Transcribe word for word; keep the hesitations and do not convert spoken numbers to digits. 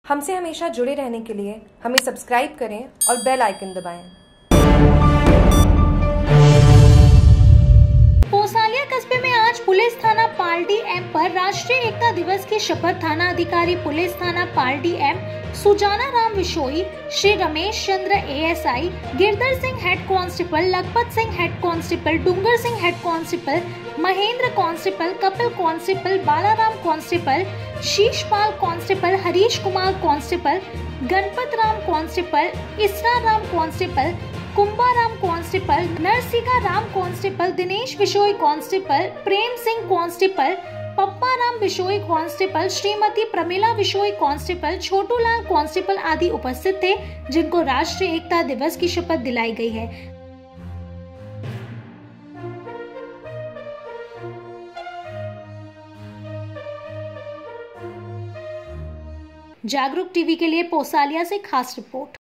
हमसे हमेशा जुड़े रहने के लिए हमें सब्सक्राइब करें और बेल आइकन दबाएं। पोसालिया कस्बे में आज पुलिस थाना पालडी एम पर राष्ट्रीय एकता दिवस की शपथ थाना अधिकारी पुलिस थाना Paldi M Sujana Ram Vishnoi, Shri Ramesh Chandra ASI, Girdhar Singh head constable, Lakhpat Singh head constable, Dungar Singh head constable, Mahendra constable, Kapil constable, Balaram constable, Sheeshpal constable, Harish Kumar constable, Ganpat Ram constable, Isra Ram constable, Kumbha Ram constable, Narsingha Ram constable, Dinesh Vishnoi constable, Prem Singh constable, Pappa Ram Vishnoi constable, Shrimati Pramila Vishnoi constable, Chhotu Lal constable आदि उपस्थित थे, जिनको राष्ट्रीय एकता दिवस की शपथ दिलाई गई है। जागरूक टीवी के लिए पोसालिया से खास रिपोर्ट।